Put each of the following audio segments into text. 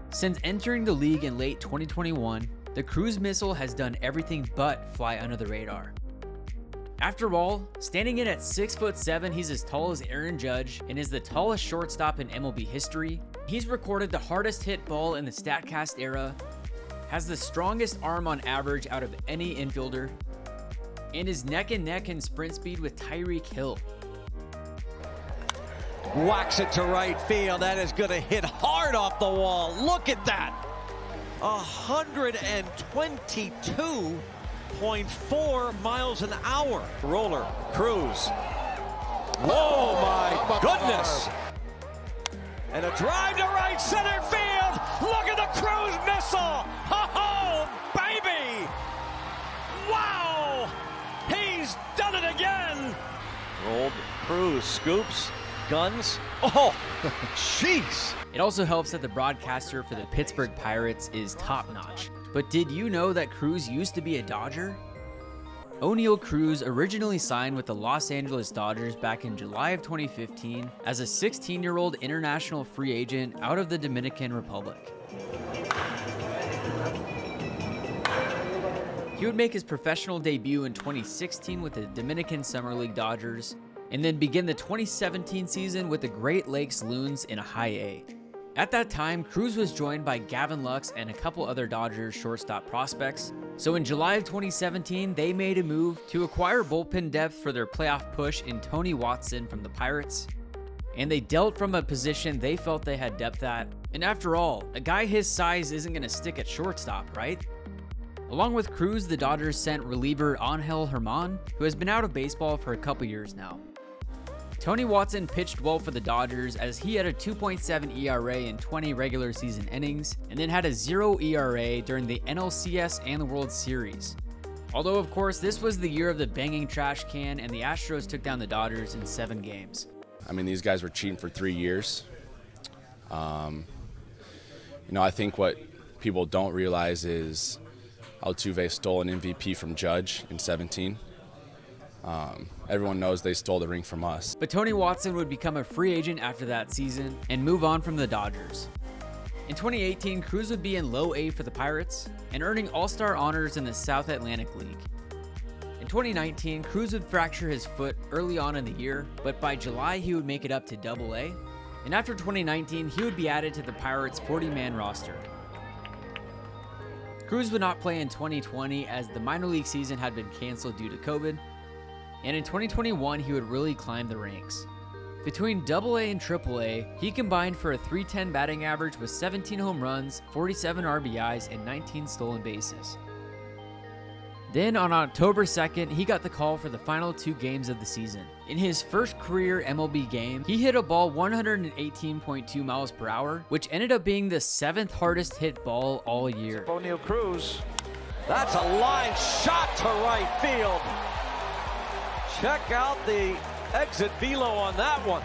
Since entering the league in late 2021, the Cruz Missile has done everything but fly under the radar. After all, standing in at 6'7", he's as tall as Aaron Judge and is the tallest shortstop in MLB history. He's recorded the hardest hit ball in the StatCast era, has the strongest arm on average out of any infielder, and is neck and neck in sprint speed with Tyreek Hill. Whacks it to right field. That is going to hit hard off the wall. Look at that. 122.4 miles an hour. Roller, Cruz. Whoa, my goodness. And a drive to right center field. Look at the Cruz Missile. Oh, baby. Wow. He's done it again. Rolled, Cruz scoops. Guns. Oh, jeez. It also helps that the broadcaster for the Pittsburgh Pirates is top-notch. But did you know that Cruz used to be a Dodger? Oneil Cruz originally signed with the Los Angeles Dodgers back in July of 2015 as a 16-year-old international free agent out of the Dominican Republic. He would make his professional debut in 2016 with the Dominican Summer League Dodgers, and then begin the 2017 season with the Great Lakes Loons in High A. At that time, Cruz was joined by Gavin Lux and a couple other Dodgers shortstop prospects. So in July of 2017, they made a move to acquire bullpen depth for their playoff push in Tony Watson from the Pirates. And they dealt from a position they felt they had depth at. And after all, a guy his size isn't going to stick at shortstop, right? Along with Cruz, the Dodgers sent reliever Oneil Cruz, who has been out of baseball for a couple years now. Tony Watson pitched well for the Dodgers as he had a 2.7 ERA in 20 regular season innings and then had a 0 ERA during the NLCS and the World Series. Although of course this was the year of the banging trash can and the Astros took down the Dodgers in 7 games. I mean, these guys were cheating for 3 years. I think what people don't realize is Altuve stole an MVP from Judge in 17. Everyone knows they stole the ring from us. But Tony Watson would become a free agent after that season and move on from the Dodgers. In 2018, Cruz would be in low A for the Pirates and earning All-Star honors in the South Atlantic League. In 2019, Cruz would fracture his foot early on in the year, but by July he would make it up to Double A. And after 2019, he would be added to the Pirates' 40-man roster. Cruz would not play in 2020 as the minor league season had been canceled due to COVID. And in 2021, he would really climb the ranks. Between AA and AAA, he combined for a .310 batting average with 17 home runs, 47 RBIs, and 19 stolen bases. Then on October 2nd, he got the call for the final 2 games of the season. In his first career MLB game, he hit a ball 118.2 miles per hour, which ended up being the 7th hardest hit ball all year. Oneil Cruz. That's a line shot to right field. Check out the exit velo on that one.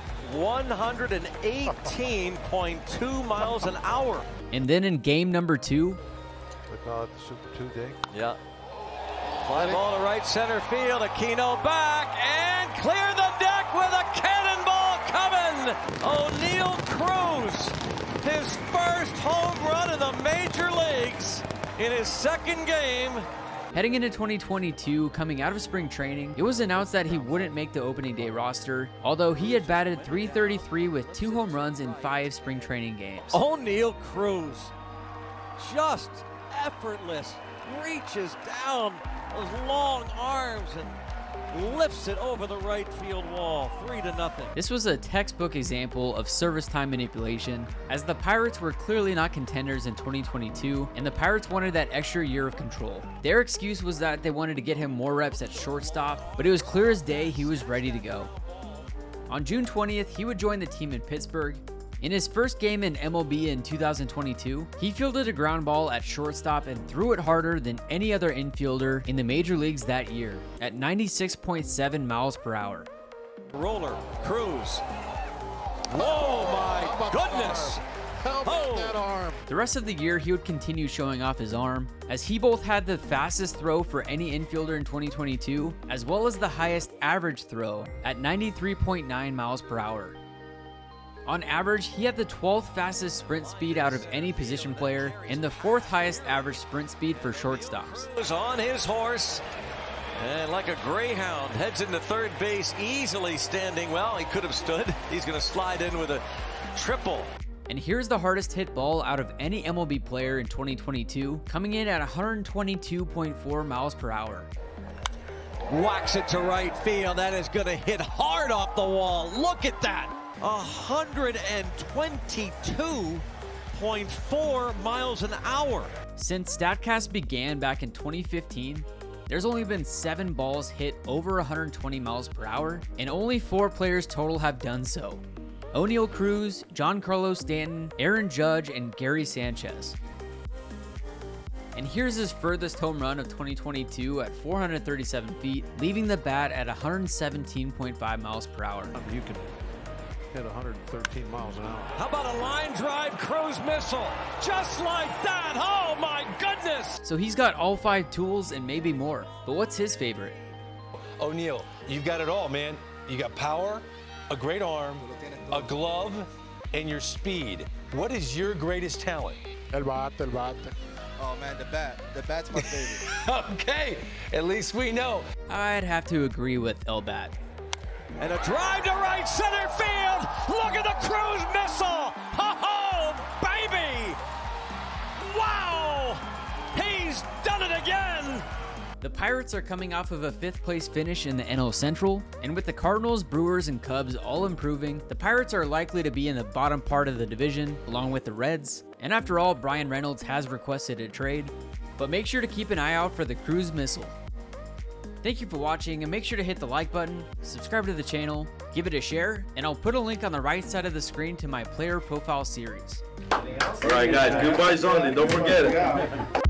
118.2 miles an hour. And then in game number 2, They call it the Super Tuesday. Yeah. Fly ball to right center field. Aquino back and clear the deck with a cannonball coming. Oneil Cruz, his first home run in the major leagues in his 2nd game. heading into 2022, coming out of spring training, it was announced that he wouldn't make the opening day roster, although he had batted .333 with 2 home runs in 5 spring training games. Oneil Cruz, just effortless, reaches down those long arms and lifts it over the right field wall, 3-0. This was a textbook example of service time manipulation, as the Pirates were clearly not contenders in 2022, and the Pirates wanted that extra year of control. Their excuse was that they wanted to get him more reps at shortstop, but it was clear as day he was ready to go. On June 20th, he would join the team in Pittsburgh. In his first game in MLB in 2022, he fielded a ground ball at shortstop and threw it harder than any other infielder in the major leagues that year, at 96.7 miles per hour. Roller, Cruz. Whoa, my goodness! How about that arm? The rest of the year, he would continue showing off his arm, as he both had the fastest throw for any infielder in 2022, as well as the highest average throw at 93.9 miles per hour. On average, he had the 12th fastest sprint speed out of any position player and the 4th highest average sprint speed for shortstops. Was on his horse and like a greyhound heads into third base, easily standing. Well, he could have stood. He's going to slide in with a triple. And here's the hardest hit ball out of any MLB player in 2022, coming in at 122.4 miles per hour. Whacks it to right field. That is going to hit hard off the wall. Look at that. 122.4 miles an hour. Since StatCast began back in 2015, there's only been 7 balls hit over 120 miles per hour, and only 4 players total have done so. Oneil Cruz, Giancarlo Stanton, Aaron Judge, and Gary Sanchez. And here's his furthest home run of 2022 at 437 feet, leaving the bat at 117.5 miles per hour. You can hit 113 miles an hour. How about a line drive Cruz Missile? Just like that. Oh my goodness. So he's got all 5 tools and maybe more. But what's his favorite? Oneil, you've got it all, man. You got power, a great arm, a glove, and your speed. What is your greatest talent? El bate, el bate. Oh man, the bat. The bat's my favorite. Okay, at least we know. I'd have to agree with El Bat. And a drive to right center field. Look at the Cruz Missile. Oh, baby. Wow. He's done it again. The Pirates are coming off of a 5th place finish in the NL Central, and with the Cardinals, Brewers, and Cubs all improving, the Pirates are likely to be in the bottom part of the division, along with the Reds. And after all, Brian Reynolds has requested a trade, but make sure to keep an eye out for the Cruz Missile. Thank you for watching, and make sure to hit the like button, subscribe to the channel, give it a share, and I'll put a link on the right side of the screen to my player profile series. All right, guys, goodbyes only. Don't forget it.